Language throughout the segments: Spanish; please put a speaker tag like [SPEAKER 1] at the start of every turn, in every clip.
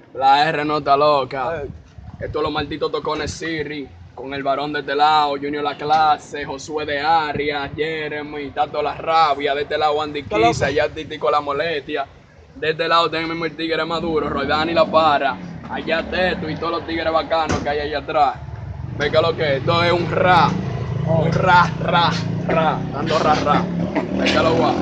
[SPEAKER 1] La R no está loca. Esto es los malditos tocones Siri. Con el varón de este lado, Junior La Clase, Josué de Arias, Jeremy, Tato La Rabia. De este lado Andy Kiss, allá Titico La Molestia. De este lado tenemos el tigre Maduro, Roydani La Para. Allá Teto y todos los tigres bacanos que hay allá atrás. Ve que lo que es, esto es un ra. Un ra, dando ra. Ve que lo guay.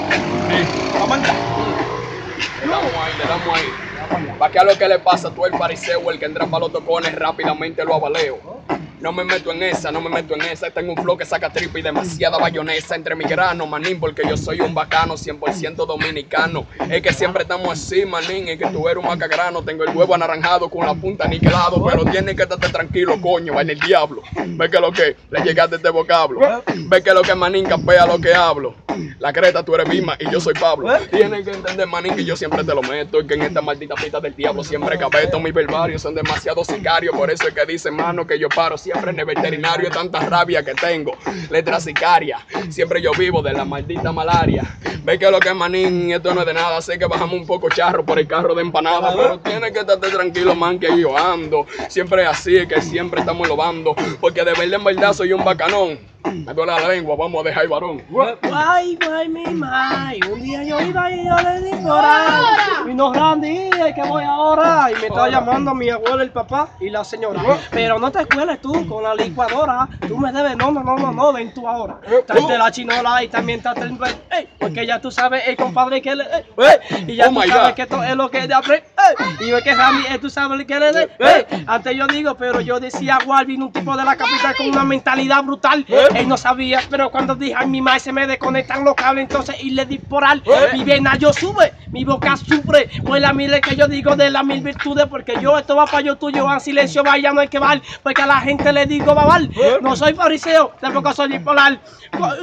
[SPEAKER 1] Le damos ahí. ¿Para qué a lo que le pasa? Tú el fariseo, el que entra para los tocones, rápidamente lo avaleo. No me meto en esa. Tengo un flow que saca tripa y demasiada bayonesa entre mi grano, manín, porque yo soy un bacano, 100% dominicano. Es que siempre estamos así, manín, es que tú eres un macagrano. Tengo el huevo anaranjado con la punta niquelado, pero tienes que estarte tranquilo, coño, va en el diablo. Ve que lo que, le llegaste este vocablo. Ve que lo que, manín, capea lo que hablo. La creta, tú eres Bima y yo soy Pablo. Tienes que entender, manín, que yo siempre te lo meto y que en esta maldita pista del diablo siempre cabeto. Mis verbarios son demasiado sicarios, por eso es que dicen, mano, que yo paro siempre en el veterinario. Es tanta rabia que tengo, letras sicarias. Siempre yo vivo de la maldita malaria. Ve que lo que es, manín, esto no es de nada. Sé que bajamos un poco charro por el carro de empanada, pero tienes que estarte tranquilo, man, que yo ando. Siempre es así, que siempre estamos lobando, porque de verdad en verdad soy un bacanón. Me duele la lengua, vamos a dejar el varón.
[SPEAKER 2] Guay, mi mai. Un día yo iba y yo le di por ahí. Y no Randy, que voy ahora. Y me está llamando mi abuelo, el papá y la señora. Pero no te escueles tú con la licuadora. Tú me debes, no, ven tú ahora. Tarte la chinola y también tarte el... porque ya tú sabes, el compadre que le... y ya tú sabes que esto es lo que de aprende. Y ve que Randy, tú sabes que le de... antes yo digo, pero yo decía, guay, vino un tipo de la capital con una mentalidad brutal. Él no sabía, pero cuando dije a mi madre se me desconectan los cables, entonces y le di por al. Mi vena yo sube, mi boca sufre. Pues la mire que yo digo de las 1000 virtudes, porque yo esto va para yo tuyo, en silencio vaya, no hay que val, porque a la gente le digo babal. No soy fariseo, tampoco soy bipolar.
[SPEAKER 1] Un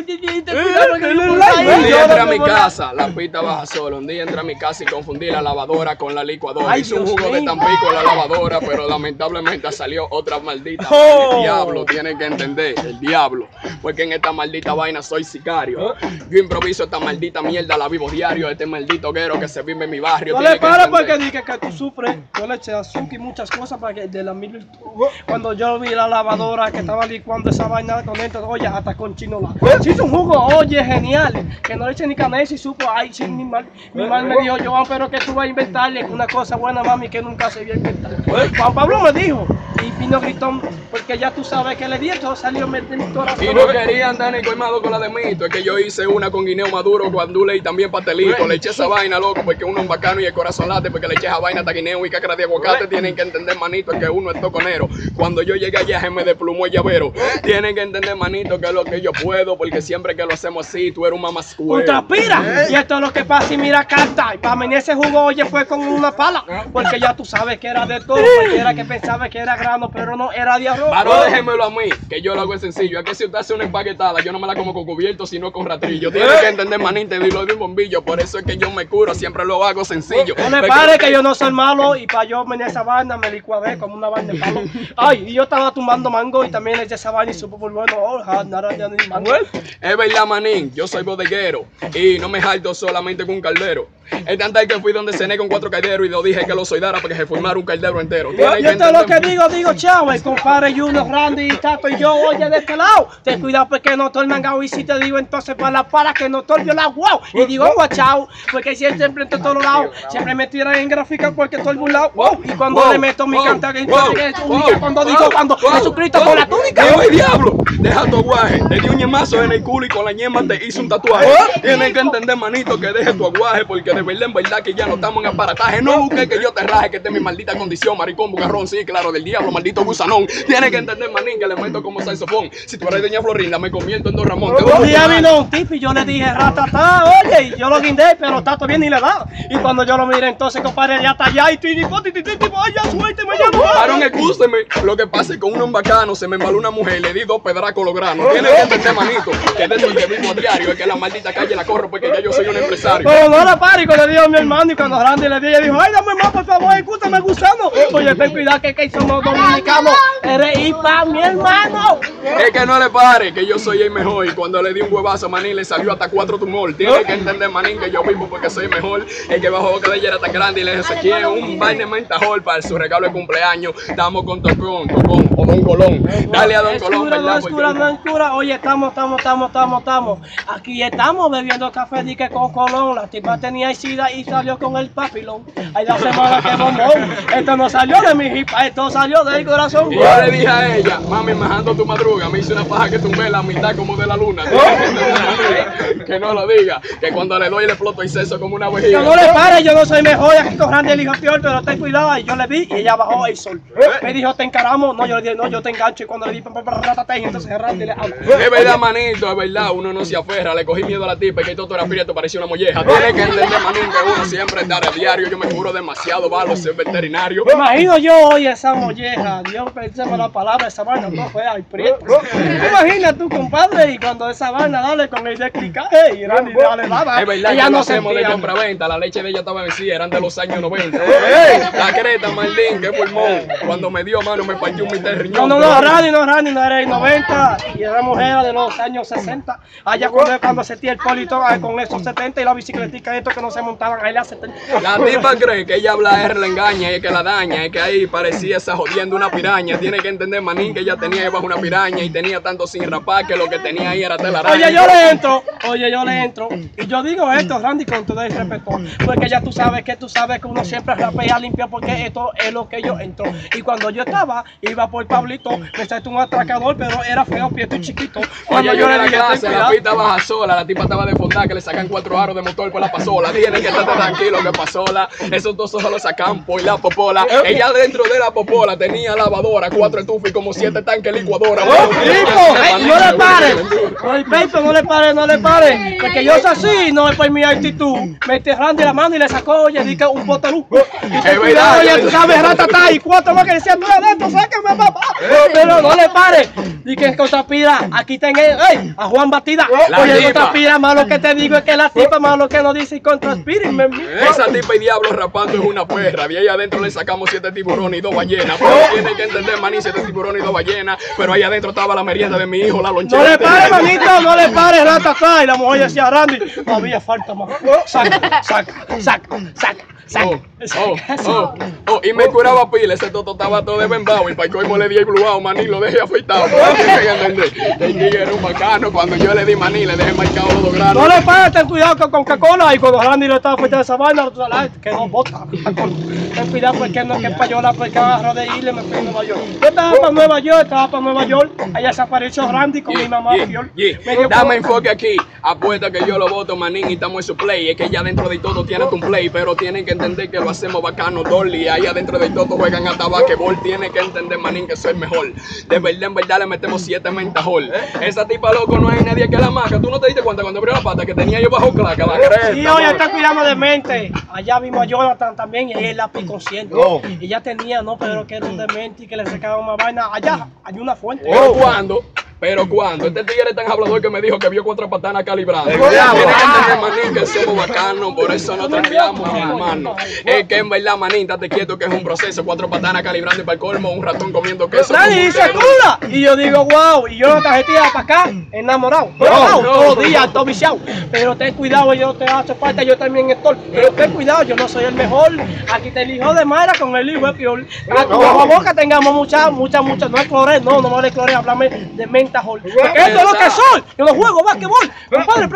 [SPEAKER 1] día entré a mi casa, la pista baja solo. Un día entré a mi casa y confundí la lavadora con la licuadora. Hice un jugo de Tampico en la lavadora, pero lamentablemente salió otra maldita. El diablo, tiene que entender, el diablo. Porque en esta maldita vaina soy sicario. Yo improviso esta maldita mierda, la vivo diario. Este maldito guero que se vive en mi barrio.
[SPEAKER 2] No le pares porque dije que tú sufres. Yo le eché azúcar y muchas cosas para que de la 1000 virtudes. Cuando vi la lavadora que estaba licuando esa vaina con esto, oye, hasta con chinola. Se hizo un jugo, oye, genial. Que no le eché ni canela y supo, ay, sí, mi mal me dijo, Joan, pero que tú vas a inventarle una cosa buena, mami, que nunca se vio inventar. Juan Pablo me dijo, y vino gritón, porque ya tú sabes que le di esto, salió de mi corazón.
[SPEAKER 1] Y no quería andar ni colmado con la de mito, es que yo hice una con guineo maduro, guandule y también pastelito. Le eché esa vaina, loco, porque uno es bacano y el corazón late, porque le eché esa vaina hasta guineo y cáscara de aguacate. Tienen que entender, manito, que uno es toconero. Cuando yo llegué allá se me desplumó el llavero. Tienen que entender, manito, que es lo que yo puedo, porque siempre que lo hacemos así, tú eres un mamascuero.
[SPEAKER 2] ¡Ultraspira! Y esto es lo que pasa y mira carta. Y para mí ese jugo, oye, fue con una pala, porque ya tú sabes que era de todo, cualquiera que pensaba que era grano, pero no, era de arroz.
[SPEAKER 1] Pero déjemelo a mí, que yo lo hago sencillo. Es que si usted hace una empaquetada, yo no me la como con cubierto, sino con ratrillo. Tiene que entender, manito, y lo de un bombillo. Por eso es que yo me curo, siempre lo hago sencillo.
[SPEAKER 2] No le pare que yo no soy malo, y para yo venir a esa vaina me licuadé como una vaina de palo. Ay, y yo estaba tumbando mango y también eché esa vaina y supo por bueno, nada de mango.
[SPEAKER 1] Es verdad, manín, yo soy bodeguero y no me jalto solamente con un caldero. Es tan tal que fui donde cené con 4 calderos y lo dije que lo soldara para que se formara un caldero entero.
[SPEAKER 2] Yo te lo que digo, chavo, el compadre Junior, Randy, Tato y yo, oye, de este lado, ten cuidado porque no estoy mangado y si te digo entonces para que no estoy violado, wow, y digo guachao, porque siempre en todos lados, siempre me tiran en gráfica porque estoy burlado, wow, y cuando le meto mi canta cuando digo cuando Jesucristo con la túnica.
[SPEAKER 1] ¡Ay, diablo! Deja tu aguaje, te di un ñemazo en el culo y con la ñema te hice un tatuaje. Tienes que entender, manito, que deje tu aguaje, porque de verdad en verdad que ya no estamos en aparataje. No busques que yo te raje, que esta es mi maldita condición, maricón, bugarrón, sí, claro, del diablo, maldito gusanón. Tienes que entender, manín, que le meto como saxofón. Si tú eres de Doña Florinda, me convierto en Don Ramón.
[SPEAKER 2] Un día vino un tipo y yo le dije, ratatá, oye, y yo lo guindé, pero Tato bien y le da. Y cuando yo lo miré, entonces, compadre, ya está allá y tipo, ay, ya suerte, me llamo.
[SPEAKER 1] Varón, excúseme, lo que pasa es que con un bacano se me embaló una mujer y le di 2 pedracos los granos. Tienes que entender, manito, que desde el que vivo a diario es que la maldita calle la corro porque ya yo soy un empresario.
[SPEAKER 2] Pero no la pare, chico le dijo a mi hermano y cuando Randy le dijo, ay, dame más, por favor, escúchame, gusano. Oye, ten cuidado que somos dominicanos. Eres hipa, mi hermano.
[SPEAKER 1] Es que no le pare, que yo soy el mejor. Y cuando le di un huevazo a Manín le salió hasta 4 tumores. Tiene que entender, Manín, que yo vivo porque soy mejor. El que bajo boca de ella era tan grande y le esequié un vaina de mentajol para su regalo de cumpleaños. Estamos con Tocón o Don Colón. Dale a Don Colón, ¿verdad?
[SPEAKER 2] No es cura. Oye, estamos. Aquí estamos bebiendo café dique con Colón. La tipa tenía sida y salió con el papilón. Hay 2 semanas que bombón. Esto no salió de mi hipa, esto salió del corazón.
[SPEAKER 1] Y yo le dije a ella, mami, majando tu madruga, me hice una paja que tumbé la mitad como de la luna. Que no lo diga, que cuando le doy le exploto el seso como una vejiga.
[SPEAKER 2] Yo no le pare, yo no soy mejor aquí con Randy el hijo peor, pero ten cuidado. Y yo le vi y ella bajó el sol. Me dijo, te encaramos. No, yo le dije, no, yo te engancho. Y cuando le di, entonces Randy le habla.
[SPEAKER 1] Es verdad, manito, es verdad, uno no se aferra. Le cogí miedo a la tipa y que todo era prieto, parecía una molleja. Tiene que entender, manín, que uno siempre está a diario. Yo me juro demasiado malo ser veterinario.
[SPEAKER 2] Me imagino yo hoy esa molleja. Dios, pensemos la palabra, esa vaina no fue al prieto. Imagina tú, compadre, y cuando esa vaina, dale con el de explicar, hey, Randy, dale, nada.
[SPEAKER 1] Es verdad, ya no hacemos de compra-venta. La leche de ella estaba vencida, eran de los años 90. La creta, Marlín, que pulmón. Cuando me dio mano me partió un mitad de riñón.
[SPEAKER 2] No, Randy no era el 90 y era mujer de los años 60. Allá cuando se tía el polito con esos 70 y la bicicletica estos que no se montaban ahí la 70.
[SPEAKER 1] La tipa cree que ella habla R, la engaña y que la daña, y que ahí parecía esa jodiendo una piraña. Tiene que entender, manín, que ella tenía ahí bajo una piraña y tenía tanto sin rapar que lo que tenía ahí era telaraña.
[SPEAKER 2] Oye, yo le entro y yo digo esto, Randy, con todo el respeto, porque ya tú sabes que uno siempre rapea limpio porque esto es lo que yo entro. Y cuando yo iba por Pablito, me salió un atracador, pero era feo, prieto y chiquito. Cuando
[SPEAKER 1] Oye, yo en la clase, la pista baja sola, la tipa estaba desfondada que le sacan 4 aros de motor por la pasola. Tienen que estar tranquilos que pasola, esos 2 ojos los sacan por la popola. Ella dentro de la popola tenía lavadora, 4 estufas y como 7 tanques licuadora.
[SPEAKER 2] No le pare, porque yo soy así, no es por mi actitud. Me Randy la mano y le sacó, oye, di que un botelú. Y cuidado, oye, tú sabes, ratatá, y 4 más que decían, tú eres esto, sácame, papá. Pero no le pare, di que Contrapira, aquí tengo, a Juan Batida. Oye, Contrapira, más lo que te digo es que la tipa, más lo que nos dice, Contrapira.
[SPEAKER 1] Esa tipa y diablo rapando es una perra. De ahí adentro le sacamos 7 tiburones y 2 ballenas. Pero tiene que entender, maní, 7 tiburones y 2 ballenas. Pero ahí adentro estaba la merienda de mi hijo, la lonchera.
[SPEAKER 2] No le pare, manito, no le pare, ratatá. Y la mujer decía, Randy, todavía falta más. Saca.
[SPEAKER 1] Y me curaba pila, ese toto estaba todo de bembao y para colmo le di el gluao, maní, lo dejé afeitado. El tigre era un bacano, cuando yo le di maní, le dejé marcado los 2 granos.
[SPEAKER 2] No le pares, ten cuidado con Coca-Cola y cuando Randy le estaba afeitando esa vaina, quedó bota. Ten cuidado porque no es que payola, porque agarro de irle me fui a Nueva York. Yo estaba para Nueva York, allá se apareció Randy con mi mamá Fiol.
[SPEAKER 1] Dame enfoque aquí, apuesta que yo lo voto, manín, y estamos en su play. Es que ya dentro de todo tiene un play, pero tienen que entender que lo hacemos bacano, Dolly. Ahí adentro de todo juegan hasta basquetbol. Tiene que entender, manín, que soy mejor. De verdad le metemos 7 mentajol. Esa tipa, loco, no hay nadie que la maca. ¿Tú no te diste cuenta cuando abrió la pata que tenía yo bajo claca? La cresta.
[SPEAKER 2] Sí, oye, está cuidando de mente. Allá vimos a Jonathan también y él la picó consciente. Y ya tenía, no, pero que era un demente y que le sacaban una vaina. Allá hay una fuente.
[SPEAKER 1] Pero cuando este tigre tan hablador que me dijo que vio 4 patanas calibradas. Tiene que entender, manín, que somos bacanos, por eso no trapeamos, mi hermano. Es que en verdad, manín, date quieto que es un proceso. 4 patanas calibrando y para el colmo, un ratón comiendo queso.
[SPEAKER 2] Nadie dice cula. Y yo digo, wow, y yo no tarjetía para acá, enamorado. Todos los días, todo viciado. Pero ten cuidado, yo te hace falta, yo también estoy. Pero ten cuidado, yo no soy el mejor. Aquí te el hijo de Mayra con el hijo de Piol. A tu boca tengamos mucha, no es cloré, no me le cloré, háblame de mentajol. Porque esto es lo que soy. Yo no juego basquetbol, compadre.